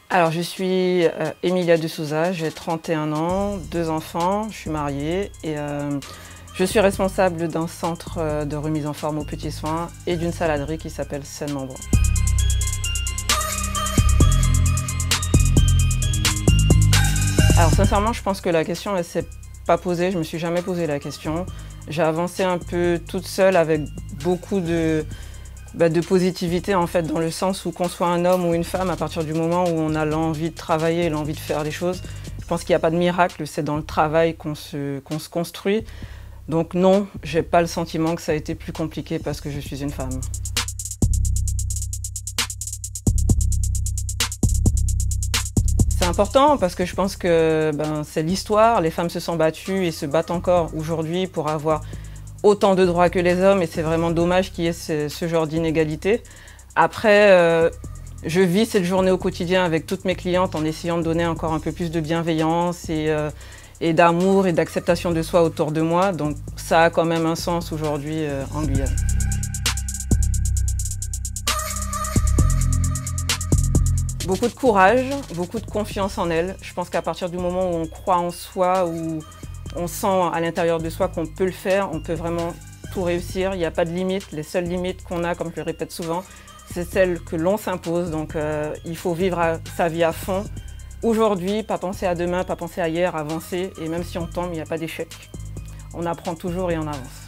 Alors, je suis Emilia de Souza, j'ai 31 ans, 2 enfants, je suis mariée et je suis responsable d'un centre de remise en forme aux petits soins et d'une saladerie qui s'appelle Seine-Membres. Alors sincèrement, je pense que la question elle s'est pas posée, je me suis jamais posé la question. J'ai avancé un peu toute seule avec beaucoup de positivité en fait, dans le sens où qu'on soit un homme ou une femme, à partir du moment où on a l'envie de travailler, l'envie de faire les choses, je pense qu'il n'y a pas de miracle, c'est dans le travail qu'on se construit. Donc non, j'ai pas le sentiment que ça a été plus compliqué parce que je suis une femme. C'est important parce que je pense que c'est l'histoire, les femmes se sont battues et se battent encore aujourd'hui pour avoir autant de droits que les hommes et c'est vraiment dommage qu'il y ait ce genre d'inégalité. Après, je vis cette journée au quotidien avec toutes mes clientes en essayant de donner encore un peu plus de bienveillance et d'amour et d'acceptation de soi autour de moi. Donc ça a quand même un sens aujourd'hui en Guyane. Beaucoup de courage, beaucoup de confiance en elle. Je pense qu'à partir du moment où on croit en soi, où on sent à l'intérieur de soi qu'on peut le faire, on peut vraiment tout réussir. Il n'y a pas de limites. Les seules limites qu'on a, comme je le répète souvent, c'est celles que l'on s'impose. Donc il faut vivre sa vie à fond. Aujourd'hui, pas penser à demain, pas penser à hier, avancer. Et même si on tombe, il n'y a pas d'échec. On apprend toujours et on avance.